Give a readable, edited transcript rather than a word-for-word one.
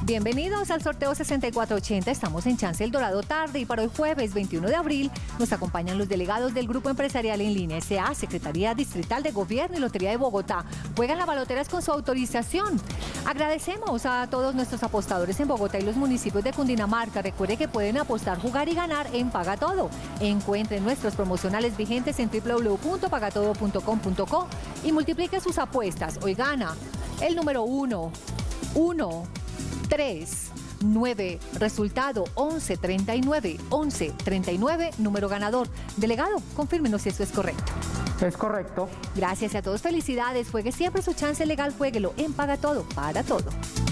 Bienvenidos al sorteo 6480. Estamos en Chance El Dorado tarde y para hoy jueves 21 de abril nos acompañan los delegados del Grupo Empresarial en Línea S.A., Secretaría Distrital de Gobierno y Lotería de Bogotá. Juegan las baloteras con su autorización. Agradecemos a todos nuestros apostadores en Bogotá y los municipios de Cundinamarca. Recuerde que pueden apostar, jugar y ganar en Paga Todo. Encuentren nuestros promocionales vigentes en www.pagatodo.com.co y multiplique sus apuestas. Hoy gana el número 1, 3, 9, resultado 1139, 1139, número ganador. Delegado, confírmenos si esto es correcto. Es correcto. Gracias a todos, felicidades. Juegue siempre su chance legal, juéguelo en Paga Todo, para todo.